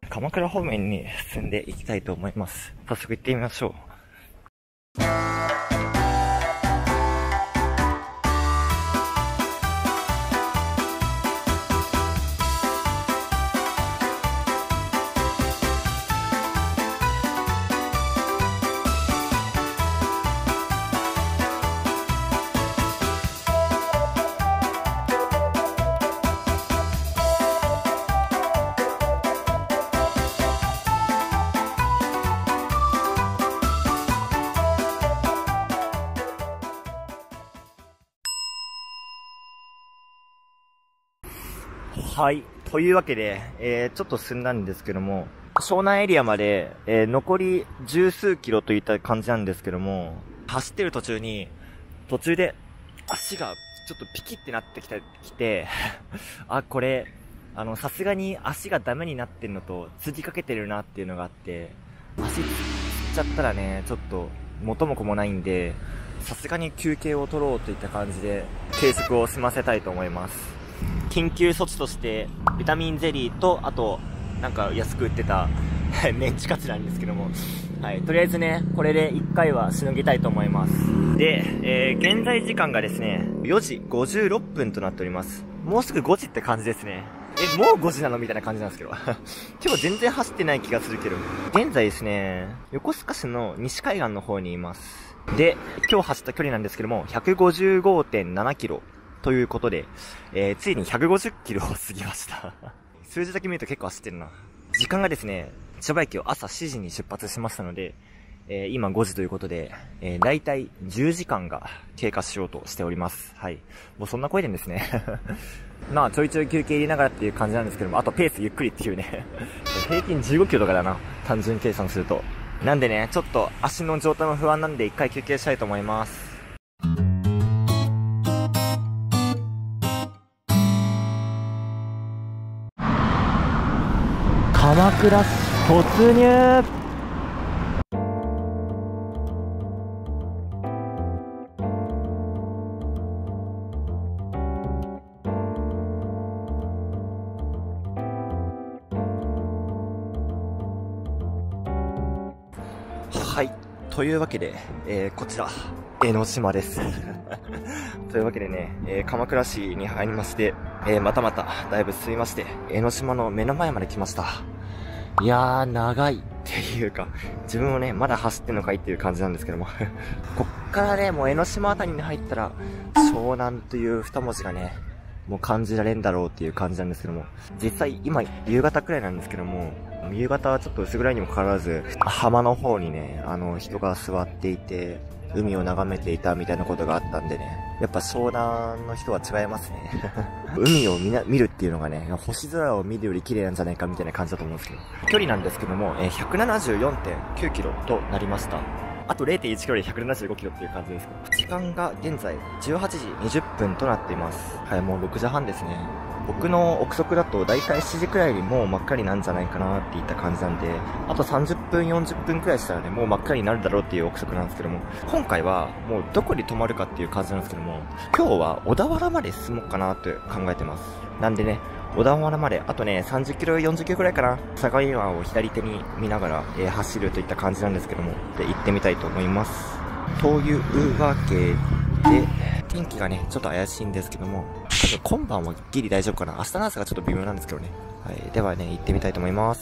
鎌倉方面に進んでいきたいと思います。早速行ってみましょう。はい。というわけで、ちょっと進んだんですけども、湘南エリアまで、残り十数キロといった感じなんですけども、走ってる途中で足がちょっとピキってなってきて、あ、これ、さすがに足がダメになってるのと、つりかけてるなっていうのがあって、足つっちゃったらね、ちょっと元も子もないんで、さすがに休憩を取ろうといった感じで、計測を済ませたいと思います。緊急措置として、ビタミンゼリーと、あと、なんか安く売ってた、メンチカツなんですけども、はい、とりあえずね、これで1回はしのぎたいと思います。で、現在時間がですね、4時56分となっております。もうすぐ5時って感じですね。もう5時なのみたいな感じなんですけど。今日全然走ってない気がするけど。現在ですね、横須賀市の西海岸の方にいます。で、今日走った距離なんですけども、155.7 キロ。ということで、ついに150キロを過ぎました。数字だけ見ると結構走ってるな。時間がですね、千葉駅を朝7時に出発しましたので、今5時ということで、だいたい10時間が経過しようとしております。はい。もうそんな声でですね。まあちょいちょい休憩入れながらっていう感じなんですけども、あとペースゆっくりっていうね。平均15キロとかだな。単純計算すると。なんでね、ちょっと足の状態も不安なんで一回休憩したいと思います。鎌倉市突入。はい。というわけで、こちら、江ノ島です。というわけでね、鎌倉市に入りまして、まただいぶ進みまして、江ノ島の目の前まで来ました。いやー、長いっていうか、自分もね、まだ走ってんのかいっていう感じなんですけども。こっからね、もう江ノ島あたりに入ったら、湘南という二文字がね、もう感じられんだろうっていう感じなんですけども。実際、今、夕方くらいなんですけども、夕方はちょっと薄暗いにもかかわらず、浜の方にね、人が座っていて、海を眺めていたみたいなことがあったんでね。やっぱ湘南の人は違いますね。海を見るっていうのがね、星空を見るより綺麗なんじゃないかみたいな感じだと思うんですけど。距離なんですけども、174.9 キロとなりました。あと 0.1 キロで175キロっていう感じですけど。時間が現在18時20分となっています。はい、もう6時半ですね。僕の憶測だと大体7時くらいにもう真っ赤になるんじゃないかなっていった感じなんで、あと30分40分くらいしたらね、もう真っ赤になるだろうっていう憶測なんですけども、今回はもうどこに泊まるかっていう感じなんですけども、今日は小田原まで進もうかなって考えてます。なんでね、小田原まであとね30キロ40キロくらいかな、相模湾を左手に見ながら、走るといった感じなんですけども、で行ってみたいと思います。というわけで、天気がねちょっと怪しいんですけども、今晩はギリ大丈夫かな。明日の朝がちょっと微妙なんですけどね。はい。ではね、行ってみたいと思います。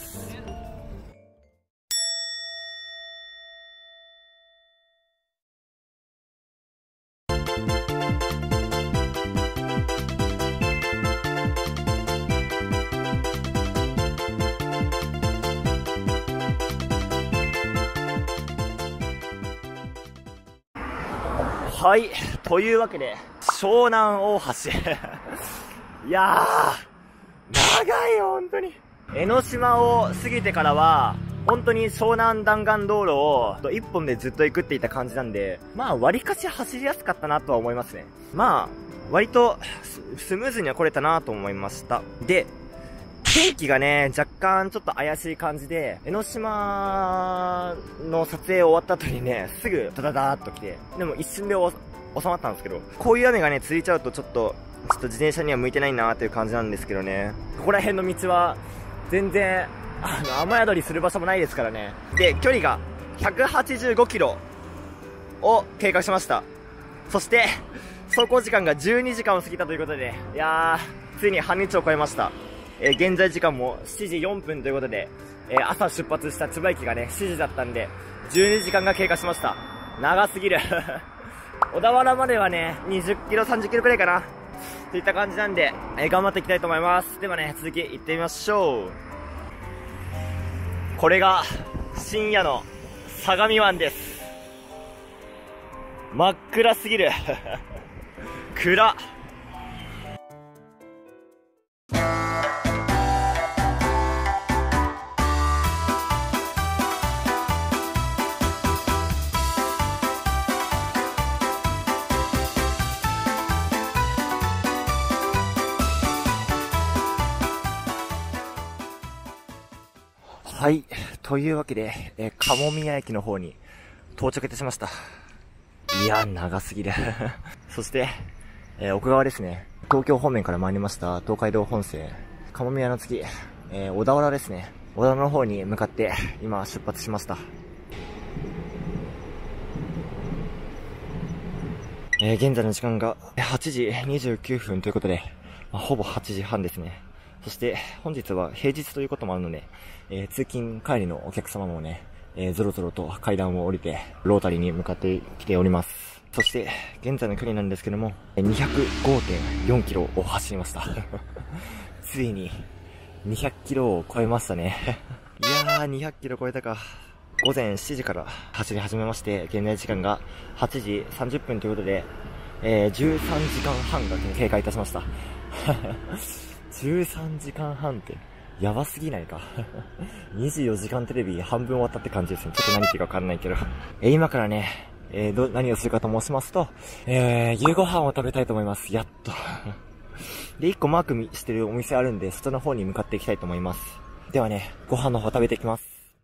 はい。というわけで、湘南大橋。いやー、長いよ、本当に。江ノ島を過ぎてからは、本当に湘南弾丸道路を一本でずっと行くっていった感じなんで、まあ割かし走りやすかったなとは思いますね。まあ、割とスムーズには来れたなと思いました。で、天気がね、若干ちょっと怪しい感じで、江ノ島の撮影終わった後にね、すぐダダダーっと来て、でも一瞬で収まったんですけど、こういう雨がね、続いちゃうとちょっと自転車には向いてないなーっていう感じなんですけどね。ここら辺の道は、全然、 雨宿りする場所もないですからね。で、距離が185キロを経過しました。そして、走行時間が12時間を過ぎたということで、いやー、ついに半日を超えました。現在時間も7時4分ということで、朝出発した千葉駅がね、7時だったんで、12時間が経過しました。長すぎる。小田原まではね、20キロ、30キロくらいかな。といった感じなんで、頑張っていきたいと思います。ではね、続き行ってみましょう。これが、深夜の相模湾です。真っ暗すぎる。暗っ。はい。というわけで、鴨宮駅の方に到着いたしました。いや、長すぎる。そして、奥側ですね。東京方面から参りました東海道本線。鴨宮の次、小田原ですね。小田原の方に向かって、今出発しました。現在の時間が8時29分ということで、ほぼ8時半ですね。そして本日は平日ということもあるので、通勤帰りのお客様もね、ぞろぞろと階段を降りてロータリーに向かってきております。そして現在の距離なんですけども 205.4 キロを走りました。ついに200キロを超えましたね。いやー、200キロ超えたか。午前7時から走り始めまして、現在時間が8時30分ということで、13時間半が経過いたしました。13時間半ってやばすぎないか。24時間テレビ半分終わったって感じですね。ちょっと何言ってるかわかんないけど。今からね、何をするかと申しますと、夕ご飯を食べたいと思います。やっと。で、1個マークしてるお店あるんで、そっちの方に向かっていきたいと思います。ではね、ご飯の方食べていきます。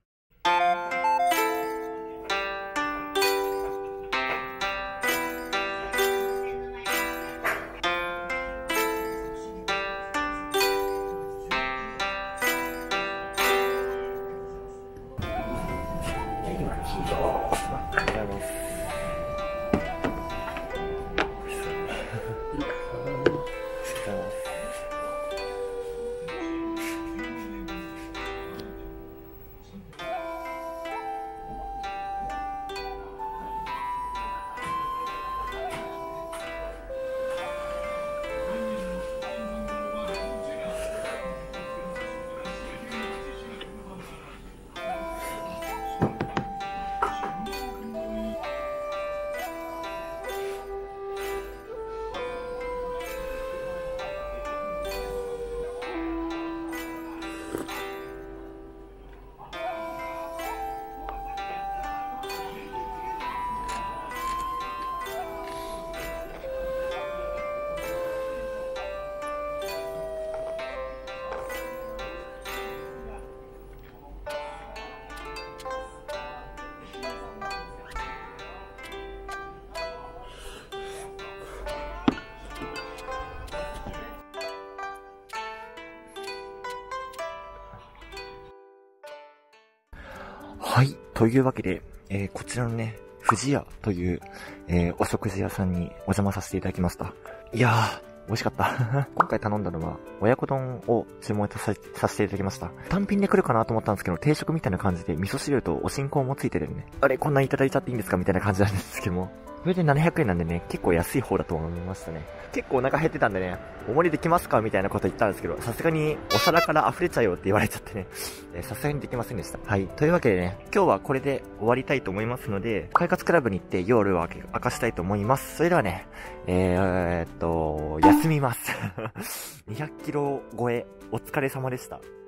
はい。というわけで、こちらのね、富士屋という、お食事屋さんにお邪魔させていただきました。いやー、美味しかった。今回頼んだのは、親子丼を注文させていただきました。単品で来るかなと思ったんですけど、定食みたいな感じで味噌汁とお新香もついてるんでね。あれ、こんなんいただいちゃっていいんですかみたいな感じなんですけども。それで700円なんでね、結構安い方だと思いましたね。結構お腹減ってたんでね、お盛りできますかみたいなこと言ったんですけど、さすがにお皿から溢れちゃうよって言われちゃってね、さすがにできませんでした。はい。というわけでね、今日はこれで終わりたいと思いますので、快活クラブに行って夜を明かしたいと思います。それではね、休みます。200キロ超え、お疲れ様でした。